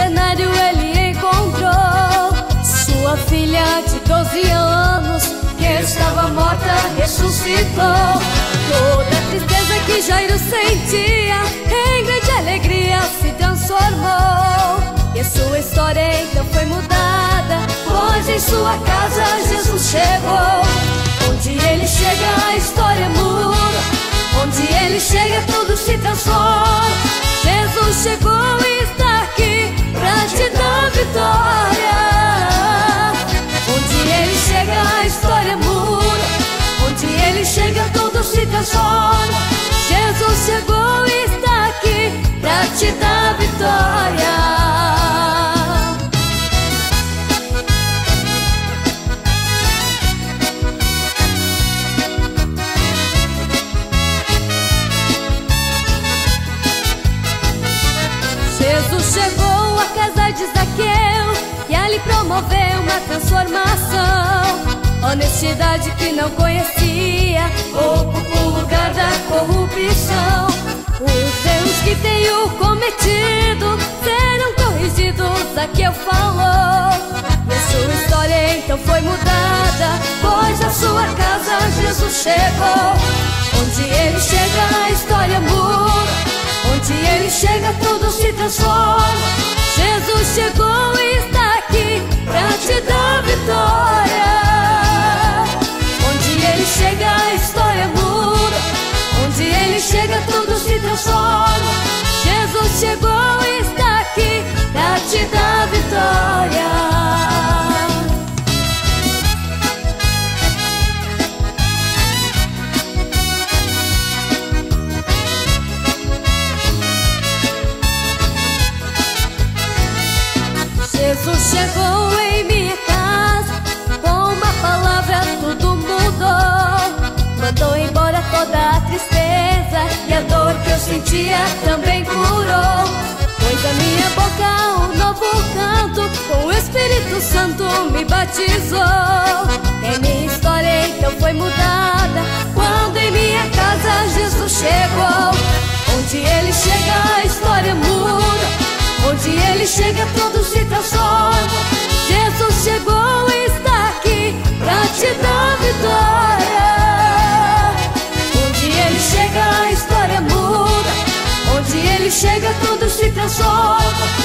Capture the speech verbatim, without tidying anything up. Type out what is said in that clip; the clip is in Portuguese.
cenário ele encontrou sua filha de doze anos, que estava morta, ressuscitou. Toda a tristeza que Jairo sentia em grande alegria se transformou, e sua história então foi mudada, pois em sua casa Jesus chegou. Onde ele chega a história muda, onde ele chega tudo se transforma. Jesus chegou e está aqui pra te dar vitória. Onde ele chega a história muda, onde ele chega tudo se transforma. Jesus chegou e está aqui pra te dar vitória. Jesus chegou à casa de Zaqueu e ali promoveu uma transformação. Honestidade que não conhecia ocupou o lugar da corrupção. Os erros que tenho cometido serão corrigidos, Zaqueu falou. E a sua história então foi mudada, pois a sua casa Jesus chegou. Onde ele chega a história muda, onde ele chega tudo se transforma. Jesus chegou e está aqui pra te dar vitória. Onde ele chega a história muda, onde ele chega tudo se transforma. Jesus chegou e está aqui pra te dar vitória. Jesus chegou em minha casa, com uma palavra tudo mudou. Mandou embora toda a tristeza e a dor que eu sentia também curou. Pôs a minha boca um novo canto, com o Espírito Santo me batizou. E minha história então foi mudada, quando em minha casa Jesus chegou. Onde ele chega a história muda, onde ele chega tudo se transforma. Jesus chegou e está aqui pra te dar vitória. Onde ele chega a história muda, onde ele chega tudo se transforma.